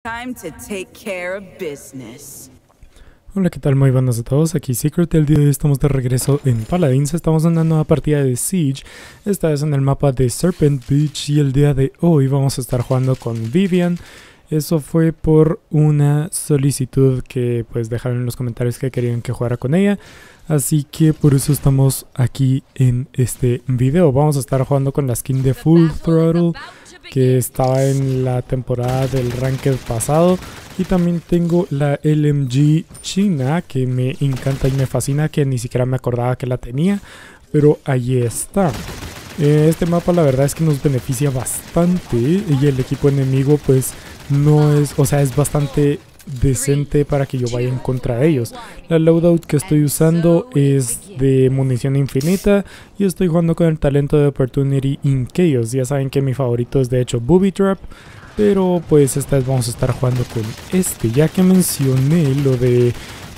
Time to take care of business. Hola, ¿qué tal? Muy buenas a todos, aquí Secret. El día de hoy estamos de regreso en Paladins. Estamos en una nueva partida de Siege, esta vez en el mapa de Serpent Beach, y el día de hoy vamos a estar jugando con Vivian. Eso fue por una solicitud que pues dejaron en los comentarios que querían que jugara con ella, así que por eso estamos aquí en este video. Vamos a estar jugando con la skin de Full Throttle, que estaba en la temporada del Ranked pasado, y también tengo la LMG China, que me encanta y me fascina, que ni siquiera me acordaba que la tenía, pero ahí está. Este mapa la verdad es que nos beneficia bastante, y el equipo enemigo pues no es, o sea, es bastante decente para que yo vaya en contra de ellos. La loadout que estoy usando es de munición infinita y estoy jugando con el talento de Opportunity in Chaos. Ya saben que mi favorito es de hecho Booby Trap, pero pues esta vez vamos a estar jugando con este. Ya que mencioné lo de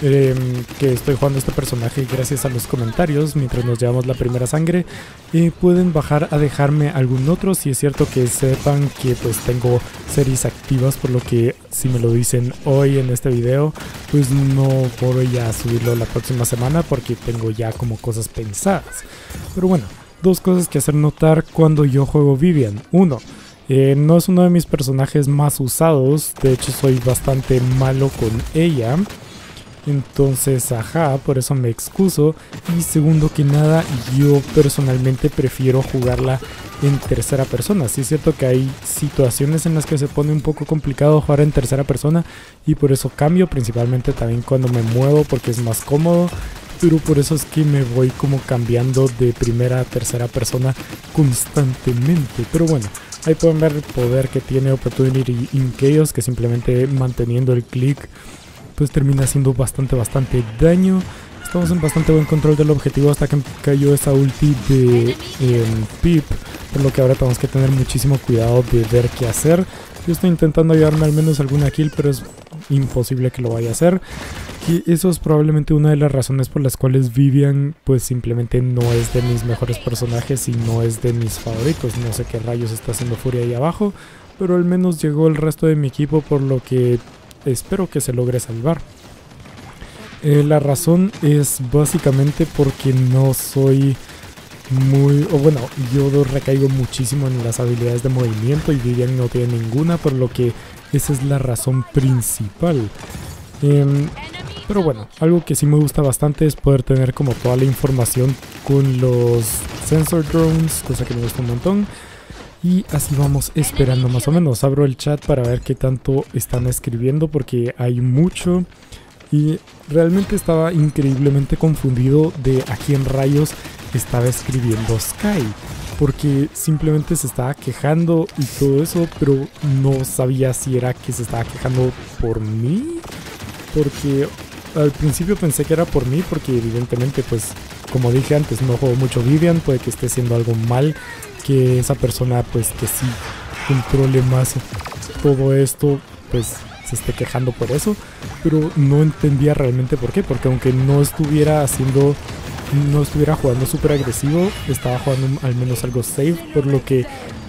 que estoy jugando este personaje gracias a los comentarios mientras nos llevamos la primera sangre, pueden bajar a dejarme algún otro si es cierto que sepan que pues tengo series activas, por lo que si me lo dicen hoy en este video pues no voy a subirlo la próxima semana porque tengo ya como cosas pensadas. Pero bueno, dos cosas que hacer notar cuando yo juego Vivian. Uno, no es uno de mis personajes más usados, de hecho soy bastante malo con ella. Entonces, ajá, por eso me excuso. Y segundo que nada, yo personalmente prefiero jugarla en tercera persona. Sí es cierto que hay situaciones en las que se pone un poco complicado jugar en tercera persona, y por eso cambio, principalmente también cuando me muevo porque es más cómodo. Pero por eso es que me voy como cambiando de primera a tercera persona constantemente. Pero bueno, ahí pueden ver el poder que tiene Opportunity in Chaos, que simplemente manteniendo el clic pues termina haciendo bastante daño. Estamos en bastante buen control del objetivo hasta que cayó esa ulti de Pip, por lo que ahora tenemos que tener muchísimo cuidado de ver qué hacer. Yo estoy intentando llevarme al menos alguna kill, pero es imposible que lo vaya a hacer. Y eso es probablemente una de las razones por las cuales Vivian pues simplemente no es de mis mejores personajes y no es de mis favoritos. No sé qué rayos está haciendo Furia ahí abajo, pero al menos llegó el resto de mi equipo, por lo que espero que se logre salvar. La razón es básicamente porque no soy muy... o bueno, yo recaigo muchísimo en las habilidades de movimiento y Vivian no tiene ninguna, por lo que esa es la razón principal. Pero bueno, algo que sí me gusta bastante es poder tener como toda la información con los sensor drones, cosa que me gusta un montón. Y así vamos esperando más o menos. Abro el chat para ver qué tanto están escribiendo porque hay mucho. Y realmente estaba increíblemente confundido de a quién rayos estaba escribiendo Sky, porque simplemente se estaba quejando y todo eso, pero no sabía si era que se estaba quejando por mí. Porque al principio pensé que era por mí, porque evidentemente pues como dije antes no juego mucho Vivian, puede que esté haciendo algo mal, que esa persona pues que sí controle más todo esto pues se esté quejando por eso, pero no entendía realmente por qué, porque aunque no estuviera jugando súper agresivo, estaba jugando al menos algo safe, por lo que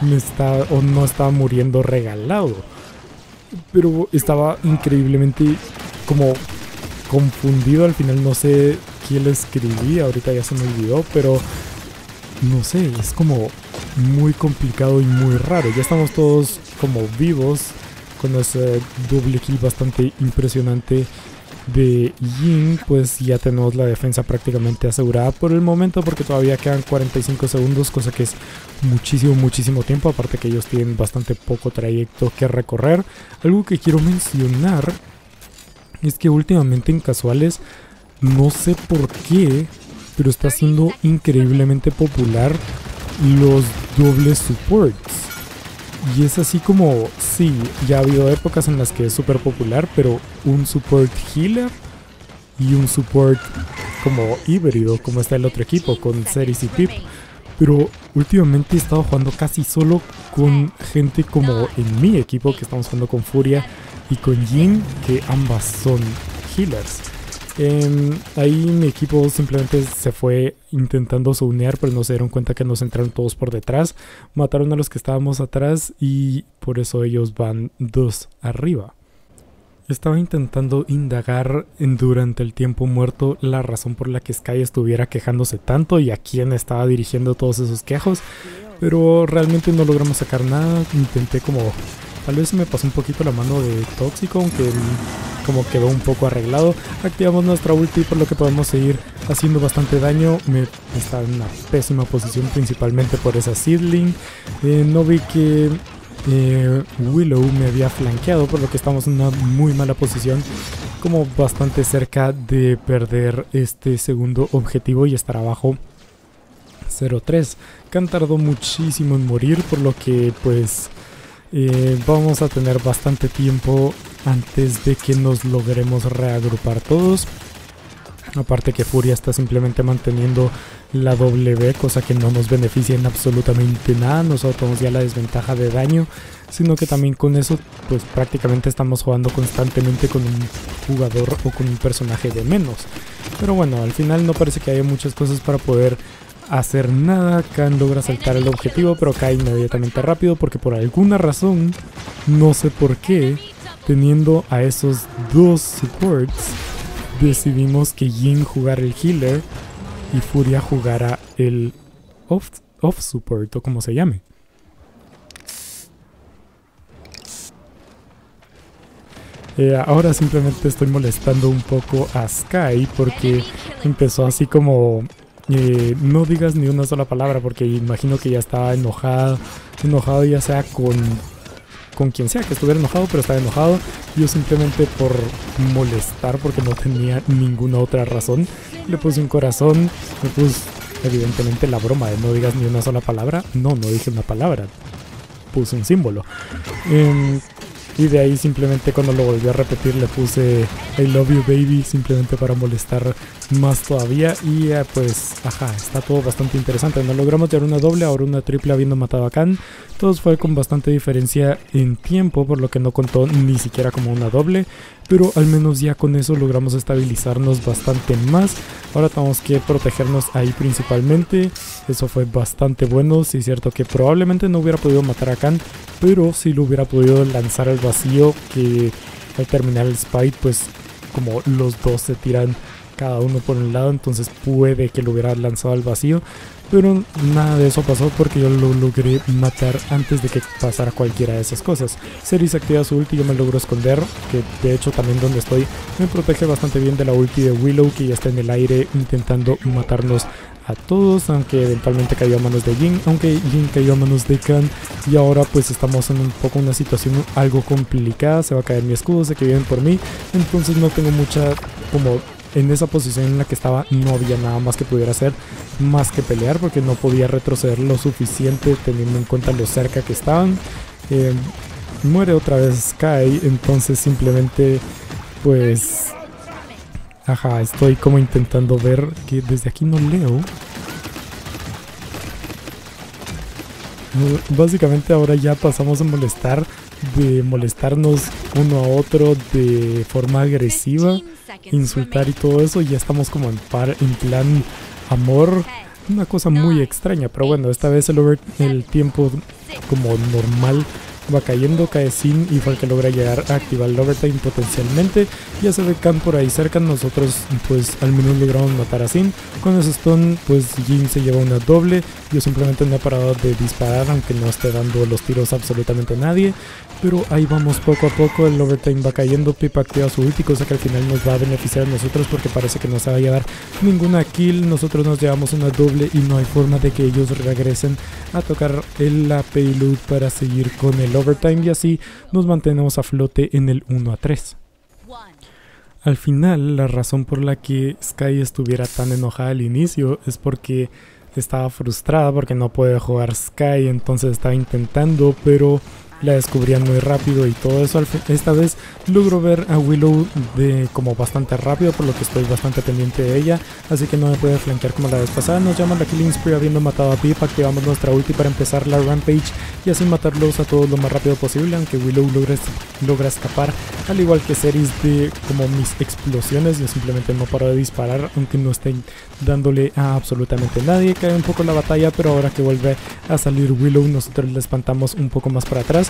no estaba muriendo regalado, pero estaba increíblemente como confundido. Al final no sé quién le escribí, ahorita ya se me olvidó, pero no sé, es como muy complicado y muy raro. Ya estamos todos como vivos con ese doble kill bastante impresionante de Jhin, pues ya tenemos la defensa prácticamente asegurada por el momento, porque todavía quedan 45 segundos, cosa que es muchísimo tiempo, aparte que ellos tienen bastante poco trayecto que recorrer. Algo que quiero mencionar es que últimamente en casuales, no sé por qué, pero está siendo increíblemente popular los dobles supports. Y es así como, sí, ya ha habido épocas en las que es súper popular, pero un support healer y un support como híbrido, como está el otro equipo con Seris y Pip. Pero últimamente he estado jugando casi solo con gente como en mi equipo, que estamos jugando con Furia y con Jhin, que ambas son healers. Ahí mi equipo simplemente se fue intentando zonear, pero no se dieron cuenta que nos entraron todos por detrás, mataron a los que estábamos atrás y por eso ellos van 2 arriba. Estaba intentando indagar durante el tiempo muerto la razón por la que Skye estuviera quejándose tanto y a quién estaba dirigiendo todos esos quejos, pero realmente no logramos sacar nada. Intenté como... tal vez me pasó un poquito la mano de tóxico, aunque como quedó un poco arreglado. Activamos nuestra ulti, por lo que podemos seguir haciendo bastante daño. Está en una pésima posición, principalmente por esa seedling. No vi que Willow me había flanqueado, por lo que estamos en una muy mala posición, como bastante cerca de perder este segundo objetivo y estar abajo 0-3. Khan tardó muchísimo en morir, por lo que pues vamos a tener bastante tiempo antes de que nos logremos reagrupar todos. Aparte que Furia está simplemente manteniendo la W, cosa que no nos beneficia en absolutamente nada. Nosotros tenemos ya la desventaja de daño, sino que también con eso pues prácticamente estamos jugando constantemente con un jugador o con un personaje de menos. Pero bueno, al final no parece que haya muchas cosas para poder hacer nada. Khan logra saltar el objetivo, pero cae inmediatamente rápido porque por alguna razón, no sé por qué, teniendo a esos dos supports, decidimos que Jhin jugara el healer y Furia jugara el off support, o como se llame. Ahora simplemente estoy molestando un poco a Skye porque empezó así como... no digas ni una sola palabra, porque imagino que ya estaba enojado ya sea con quien sea que estuviera enojado, pero estaba enojado. Yo simplemente por molestar, porque no tenía ninguna otra razón, le puse un corazón, me puse evidentemente la broma de no digas ni una sola palabra. No dije una palabra, puse un símbolo. Y de ahí simplemente cuando lo volví a repetir le puse I love you baby, simplemente para molestar más todavía. Y pues ajá, está todo bastante interesante. No logramos llevar una doble, ahora una triple habiendo matado a Khan. Todo fue con bastante diferencia en tiempo, por lo que no contó ni siquiera como una doble, pero al menos ya con eso logramos estabilizarnos bastante más. Ahora tenemos que protegernos ahí principalmente. Eso fue bastante bueno. Sí es cierto que probablemente no hubiera podido matar a Khan, pero sí lo hubiera podido lanzar al vacío, que al terminar el spite pues como los dos se tiran cada uno por un lado, entonces puede que lo hubiera lanzado al vacío, pero nada de eso pasó porque yo lo logré matar antes de que pasara cualquiera de esas cosas. Seris activa su ulti, yo me logro esconder, que de hecho también donde estoy me protege bastante bien de la ulti de Willow, que ya está en el aire intentando matarnos a todos, aunque eventualmente cayó a manos de Jhin, aunque Jhin cayó a manos de Khan. Y ahora pues estamos en un poco una situación algo complicada. Se va a caer mi escudo, sé que vienen por mí, entonces no tengo mucha como... En esa posición en la que estaba no había nada más que pudiera hacer más que pelear, porque no podía retroceder lo suficiente teniendo en cuenta lo cerca que estaban. Muere otra vez Skye, entonces simplemente pues... Ajá, estoy como intentando ver que desde aquí no leo. Básicamente ahora ya pasamos a molestarnos uno a otro de forma agresiva, insultar y todo eso. Ya estamos como en plan amor, una cosa muy extraña, pero bueno, esta vez el tiempo como normal va cayendo, cae Sin y fue el que logra llegar a activar el overtime potencialmente. Ya se ve Khan por ahí cerca, nosotros pues al menos logramos matar a Sin. Con ese stun pues Jhin se lleva una doble. Yo simplemente no he parado de disparar, aunque no esté dando los tiros a absolutamente nadie, pero ahí vamos poco a poco. El overtime va cayendo, Pip activa su ulti, cosa que al final nos va a beneficiar a nosotros porque parece que no se va a llevar ninguna kill. Nosotros nos llevamos una doble y no hay forma de que ellos regresen a tocar la payload para seguir con el overtime, y así nos mantenemos a flote en el 1-3. Al final, la razón por la que Skye estuviera tan enojada al inicio es porque estaba frustrada porque no puede jugar Skye, entonces estaba intentando, pero la descubrían muy rápido y todo eso. Esta vez logro ver a Willow como bastante rápido, por lo que estoy bastante pendiente de ella, así que no me puede flanquear como la vez pasada. Nos llaman la Killing Spree habiendo matado a Pip, activamos nuestra ulti para empezar la Rampage y así matarlos a todos lo más rápido posible, aunque Willow logra escapar, al igual que Seris, de como mis explosiones. Yo simplemente no paro de disparar, aunque no estén dándole a absolutamente nadie. Cae un poco la batalla, pero ahora que vuelve a salir Willow, nosotros la espantamos un poco más para atrás.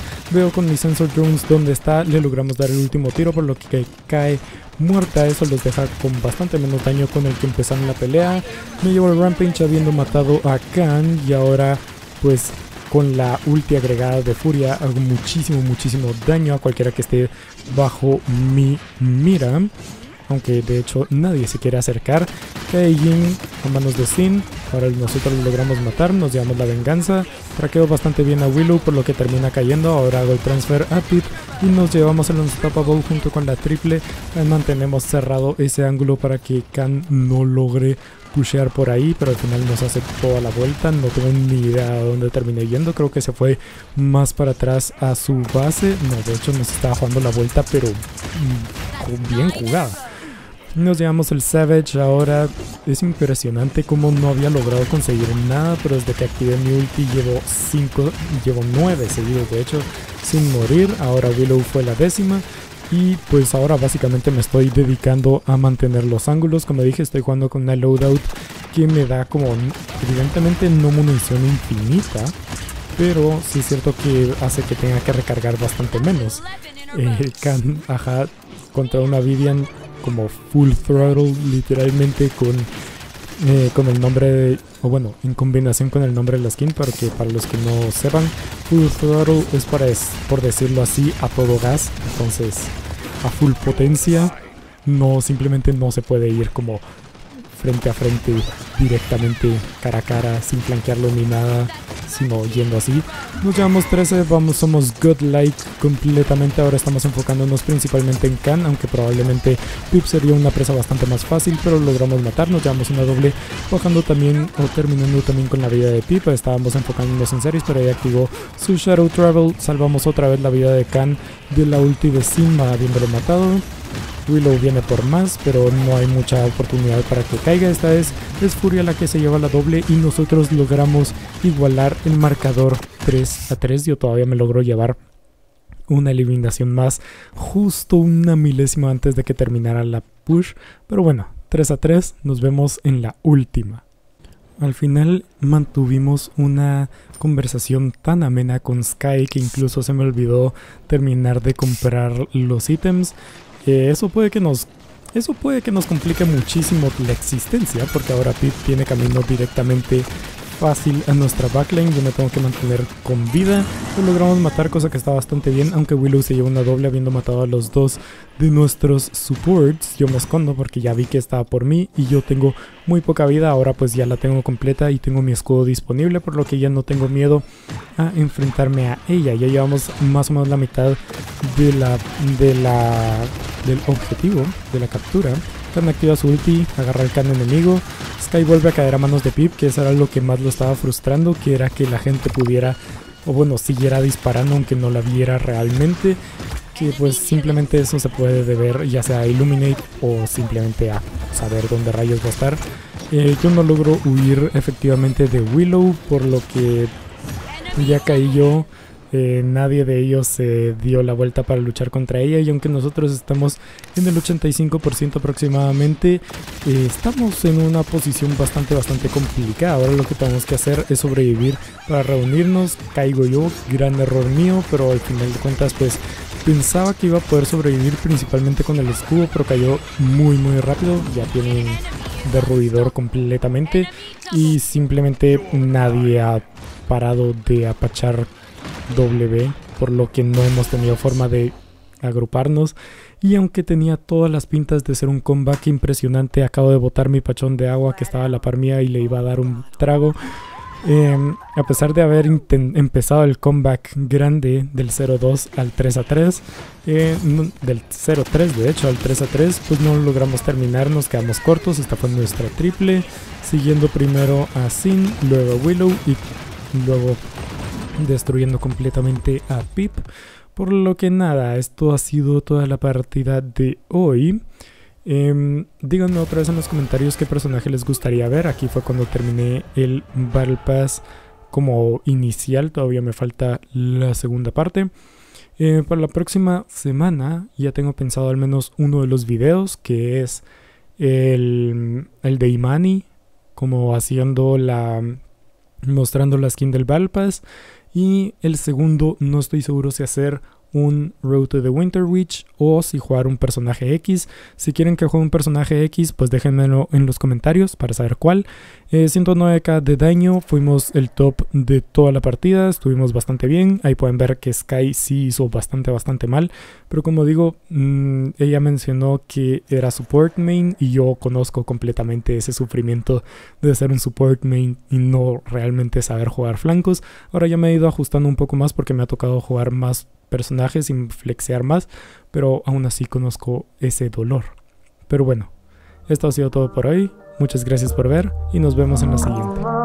Veo con mi Sensor Drones dónde está, le logramos dar el último tiro por lo que cae muerta. Eso los deja con bastante menos daño con el que empezaron la pelea. Me llevo el Rampage habiendo matado a Khan y ahora pues con la ulti agregada de Furia hago muchísimo daño a cualquiera que esté bajo mi mira. Aunque de hecho nadie se quiere acercar. Cae Jhin a manos de Xin. Ahora nosotros lo logramos matar, nos llevamos la venganza. Traqueo bastante bien a Willow por lo que termina cayendo. Ahora hago el transfer a Pip y nos llevamos el Unstoppable junto con la triple. Mantenemos cerrado ese ángulo para que Khan no logre pushear por ahí, pero al final nos hace toda la vuelta. No tengo ni idea a dónde terminé yendo, creo que se fue más para atrás a su base. No, de hecho nos estaba jugando la vuelta, pero bien jugada. Nos llevamos el Savage. Ahora es impresionante como no había logrado conseguir nada, pero desde que activé mi ulti llevo 9 seguidos de hecho sin morir. Ahora Willow fue la 10ª. Y pues ahora básicamente me estoy dedicando a mantener los ángulos. Como dije, estoy jugando con una loadout que me da como, evidentemente no munición infinita, pero sí es cierto que hace que tenga que recargar bastante menos. Khan, contra una Vivian como full throttle, literalmente con el nombre de, o bueno, en combinación con el nombre de la skin, porque para los que no sepan, full throttle es por decirlo así, a todo gas. Entonces a full potencia, no, simplemente no se puede ir como frente a frente, directamente cara a cara, sin flanquearlo ni nada, sino yendo así. Nos llevamos 13, somos godlike completamente. Ahora estamos enfocándonos principalmente en Khan, aunque probablemente Pip sería una presa bastante más fácil, pero logramos matar. Nos llevamos una doble, bajando también o terminando también con la vida de Pip. Estábamos enfocándonos en series, pero ahí activó su Shadow Travel. Salvamos otra vez la vida de Khan de la ulti de Sigma, habiéndolo matado. Willow viene por más, pero no hay mucha oportunidad para que caiga. Esta vez es Furia la que se lleva la doble y nosotros logramos igualar el marcador 3-3. Yo todavía me logro llevar una eliminación más, justo una milésima antes de que terminara la push. Pero bueno, 3-3, nos vemos en la última. Al final mantuvimos una conversación tan amena con Skye que incluso se me olvidó terminar de comprar los ítems. Eso puede que nos complique muchísimo la existencia, porque ahora Pip tiene camino directamente fácil a nuestra backlane. Yo me tengo que mantener con vida. Lo logramos matar, cosa que está bastante bien, aunque Willow se lleva una doble habiendo matado a los dos de nuestros supports. Yo me escondo porque ya vi que estaba por mí y yo tengo muy poca vida. Ahora pues ya la tengo completa y tengo mi escudo disponible, por lo que ya no tengo miedo a enfrentarme a ella. Ya llevamos más o menos la mitad del objetivo, de la captura. Khan activa su ulti, agarra el Khan enemigo. Skye vuelve a caer a manos de Pip, que eso era lo que más lo estaba frustrando, que era que la gente pudiera, o bueno, siguiera disparando aunque no la viera realmente. Que pues simplemente eso se puede deber ya sea a Illuminate o simplemente a saber dónde rayos va a estar. Yo no logro huir efectivamente de Willow, por lo que ya caí yo. Nadie de ellos se dio la vuelta para luchar contra ella, y aunque nosotros estamos en el 85% aproximadamente, estamos en una posición bastante complicada. Ahora lo que tenemos que hacer es sobrevivir para reunirnos. Caigo yo, gran error mío, pero al final de cuentas pues pensaba que iba a poder sobrevivir principalmente con el escudo, pero cayó muy rápido. Ya tienen derruidor completamente y simplemente nadie ha parado de apachar W, por lo que no hemos tenido forma de agruparnos. Y aunque tenía todas las pintas de ser un comeback impresionante, acabo de botar mi pachón de agua que estaba a la par mía y le iba a dar un trago. A pesar de haber empezado el comeback grande del 0-2 al 3-3, del 0-3 de hecho al 3-3, pues no lo logramos terminar, nos quedamos cortos. Esta fue nuestra triple, siguiendo primero a Xin, luego a Willow y luego destruyendo completamente a Pip. Por lo que nada, esto ha sido toda la partida de hoy. Díganme otra vez en los comentarios qué personaje les gustaría ver. Aquí fue cuando terminé el Battle Pass como inicial, todavía me falta la segunda parte. Para la próxima semana ya tengo pensado al menos uno de los videos, que es el de Imani, como mostrando la skin del Battle Pass. Y el segundo, no estoy seguro si hacer un Road to the Winter Witch o si jugar un personaje X. Si quieren que juegue un personaje X, pues déjenmelo en los comentarios para saber cuál. 109k de daño, fuimos el top de toda la partida, estuvimos bastante bien. Ahí pueden ver que Skye sí hizo bastante mal, pero como digo, ella mencionó que era support main y yo conozco completamente ese sufrimiento de ser un support main y no realmente saber jugar flancos. Ahora ya me he ido ajustando un poco más porque me ha tocado jugar más personajes sin flexear más, pero aún así conozco ese dolor. Pero bueno, esto ha sido todo por hoy. Muchas gracias por ver y nos vemos en la siguiente.